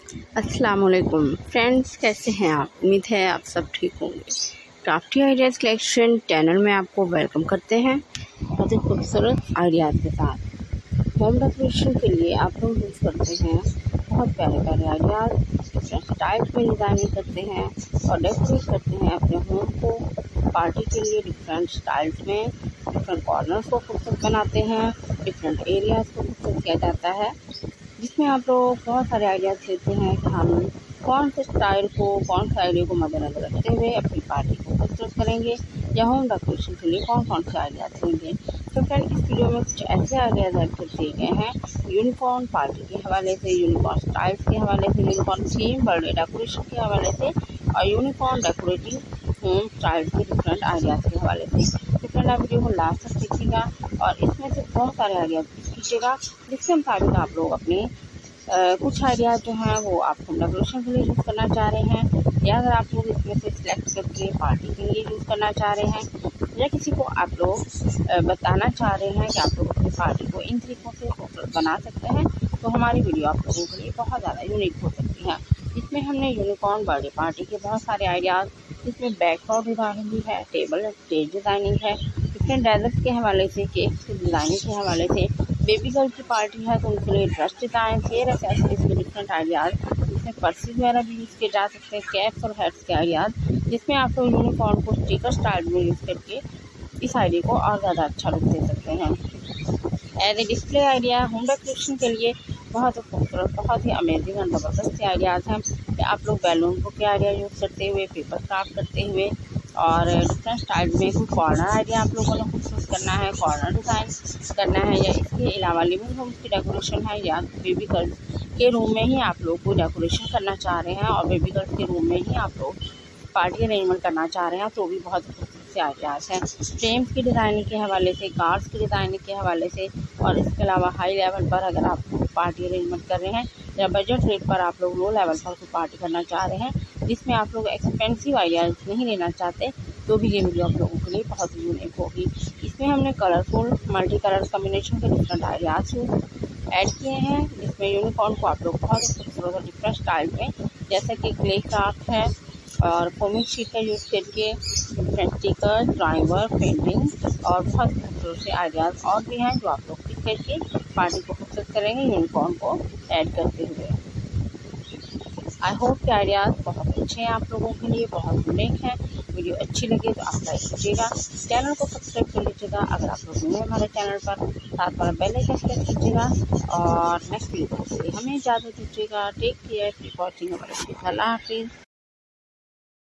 अस्सलाम वालेकुम फ्रेंड्स, कैसे हैं आप? उम्मीद है आप सब ठीक होंगे। क्राफ्टी आइडियाज़ कलेक्शन चैनल में आपको वेलकम करते हैं बहुत ही खूबसूरत आइडियाज़ के साथ। होम डेकोरेशन के लिए आप लोग यूज़ करते हैं बहुत प्यारे प्यारे आइडियाज़, डिफरेंट स्टाइल्स में डिज़ाइनिंग करते हैं और डेकोरेट करते हैं अपने होम को पार्टी के लिए। डिफरेंट स्टाइल्स में डिफरेंट कॉर्नर्स को खूबसूरत बनाते हैं, डिफरेंट एरियाज़ को खूबसूरत किया जाता है, जिसमें आप लोग बहुत सारे आइडियाज़ लेते हैं कि हम कौन से स्टाइल को, कौन से आइडिया को मद्देनज़र रखते हुए अपनी पार्टी को खूबसूरत करेंगे या होम डेकोरेशन के लिए कौन कौन से आइडियाज़ लेंगे। तो फ्रेंड, इस वीडियो में कुछ ऐसे आइडियाज़ ऐड कर दिए गए हैं यूनिकॉर्न पार्टी के हवाले से, यूनिकॉर्न स्टाइल्स के हवाले से, यूनिकॉर्न थीम बर्थडे डेकोरेशन के हवाले से और यूनिकॉर्न डेकोरेटिव होम स्टाइल्स के डिफरेंट आइडियाज़ के हवाले से। तो फ्रेंड, आप वीडियो को लास्ट तक देखिएगा और इसमें से बहुत सारे आइडियाज़ कीजिएगा जिसके मुताबिक आप लोग अपने कुछ आइडियाज़ जो हैं वो आप होम डेकोरेशन के लिए यूज़ करना चाह रहे हैं, या अगर आप लोग इसमें से सिलेक्ट करके पार्टी के लिए यूज़ करना चाह रहे हैं, या किसी को आप लोग बताना चाह रहे हैं कि आप लोग अपनी पार्टी को इन तरीक़ों से खूबसूरत बना सकते हैं, तो हमारी वीडियो आप लोगों के लिए बहुत ज़्यादा यूनिक हो सकती है। इसमें हमने यूनिकॉर्न बर्थडे पार्टी के बहुत सारे आइडियाज़, इसमें बैकग्राउंड डिज़ाइनिंग भी है, टेबल स्टेज डिज़ाइनिंग है, डिफरेंट डेजर्ट्स के हवाले से, केक्स की डिज़ाइनिंग के हवाले से, बेबी गर्ल की पार्टी है तो उनके लिए ड्रेस डिज़ाइन, हेयर एक्सेसरीज के डिफरेंट आइडियाज़, जिसमें पर्सेस वगैरह भी यूज़ किए जा सकते हैं, कैप्स और हेड्स के आइडियाज़, जिसमें आप लोग यूनिकॉर्न को स्टिकर स्टाइल में यूज़ करके इस आइडिया को और ज़्यादा अच्छा लुक दे सकते हैं। As a display idea home decoration के लिए बहुत खूबसूरत, बहुत ही अमेजिंग और ज़बरदस्त आइडियाज़ हैं कि आप लोग बैलून को के आइडिया यूज़ करते हुए, पेपर क्राफ्ट करते हुए और डिफरेंट स्टाइल में कोई कॉर्नर आइडिया आप लोगों ने खूबसूरत करना है, कॉर्नर डिज़ाइन करना है, या इसके अलावा लिविंग रूम की डेकोरेशन है, या बेबी गर्ल के रूम में ही आप लोग को डेकोरेशन करना चाह रहे हैं और बेबी गर्ल के रूम में ही आप लोग पार्टी अरेंजमेंट करना चाह रहे हैं, तो भी बहुत खूबसूरत से आइडियाज़ हैं। फ्रेम्स की डिज़ाइनिंग के हवाले से, कार्ड्स की डिज़ाइनिंग के हवाले से और इसके अलावा हाई लेवल पर अगर आप पार्टी अरेंजमेंट कर रहे हैं या बजट रेट पर आप लोग लो लेवल पर कोई पार्टी करना चाह रहे हैं जिसमें आप लोग एक्सपेंसिव आइडियाज़ नहीं लेना चाहते, तो भी ये वीडियो आप लोगों के लिए बहुत ही यूनिक होगी। इसमें हमने कलरफुल मल्टी कलर कम्बिनेशन के डिफरेंट आइडियाज़ ऐड किए हैं, जिसमें यूनिकॉर्न को आप लोग बहुत खूबसूरत और डिफरेंट स्टाइल में, जैसे कि क्ले क्राफ्ट है और फोमिंग शीट का यूज़ करके different sticker, drawing work, painting और बहुत खूबसूरत से आइडियाज़ और भी हैं जो आप लोग क्लिक करके पार्टी को खूबसूरत करेंगे यूनिकॉर्न को ऐड करते हुए। आई होप के आइडियाज़ बहुत अच्छे हैं आप लोगों के लिए, बहुत यूनिक हैं। वीडियो अच्छी लगे तो आप लाइक कीजिएगा, चैनल को सब्सक्राइब कर लीजिएगा अगर आप लोग नए हमारे चैनल पर, साथ वाला बेल आइकन प्रेस कीजिएगा और नेक्स्ट वीडियो के लिए हमें इजाज़त दीजिएगा। Take care, keep watching our video. Allah हाफिज़।